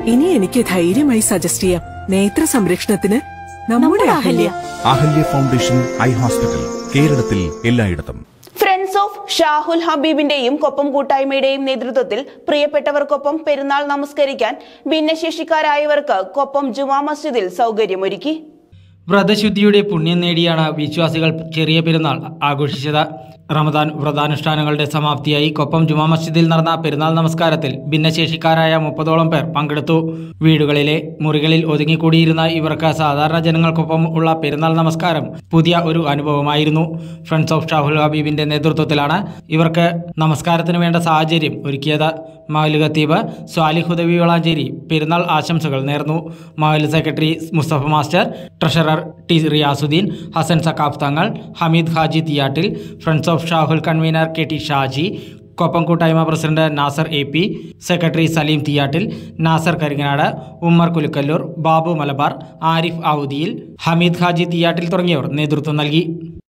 ഇനി എനിക്ക് ധൈര്യമായി സജസ്റ്റ് ചെയ്യാം. നേത്ര സംരക്ഷണത്തിന് നമ്മുടെ Ahalya. Ahalya foundation eye hospital, കേരളത്തിൽ എല്ലായിടത്തും. ഫ്രണ്ട്സ് ഓഫ് ഷാഹുൽ ഹബീബിന്റെയും കൊപ്പം കൂട്ടായ്മയുടെയും നേതൃത്വത്തിൽ പ്രിയപ്പെട്ടവർക്കൊപ്പം പെരുന്നാൾ നമസ്കരിക്കാൻ ഭിന്നശേഷിക്കാരായവർക്ക് കൊപ്പം ജുമാ മസ്ജിദിൽ സൗകര്യമൊരുക്കി. വ്രതശുദ്ധിയുടെ പുണ്യം നേടിയാണ് വിശ്വാസികൾ ചെറിയ പെരുന്നാൾ ആഘോഷിച്ചത്. റമദാൻ വ്രതാനുഷ്ഠാനങ്ങളുടെ സമാപ്തിയായി കൊപ്പം ജുമാ മസ്ജിദിൽ നടന്ന പെരുന്നാൾ നമസ്കാരത്തിൽ ഭിന്നശേഷിക്കാരായ 30ഓളം പേർ പങ്കെടുത്തു. വീടുകളിലെ മുറികളിൽ ഒതുങ്ങിക്കൂടിയിരുന്ന ഇവർക്ക് സാധാരണ ജനങ്ങൾക്കൊപ്പം ഉള്ള പെരുന്നാൾ നമസ്കാരം പുതിയ ഒരു അനുഭവമായിരുന്നു. ഫ്രണ്ട്സ് ഓഫ് ഷാഹുൽ ഹബീബിന്റെ നേതൃത്വത്തിലാണ് ഇവർക്ക് നമസ്കാരത്തിന് വേണ്ട സാഹചര്യം ഒരുക്കിയത്. മഹല്ല് ഖത്തീബ് സ്വാലിഹ് ഹുദവി വളാഞ്ചേരി പെരുന്നാൾ ആശംസകൾ നേർന്നു. മഹല്ല് secretary Musthafa master, treasurer T Riyasudheen, Hasan Sakkaf Thangal, Hameed Haji Thiyattil, friends of Shahul convener K T Shaji, Koppam കൂട്ടായ്മ president Nasar A P, secretary Saleem Thiyattil, Nasar Karinganad, Ummer Kulukkallur, Babu Malabar, Arif Oudiyil, Hameed Haji Thiyattil തുടങ്ങിയവർ നേതൃത്വം നൽകി.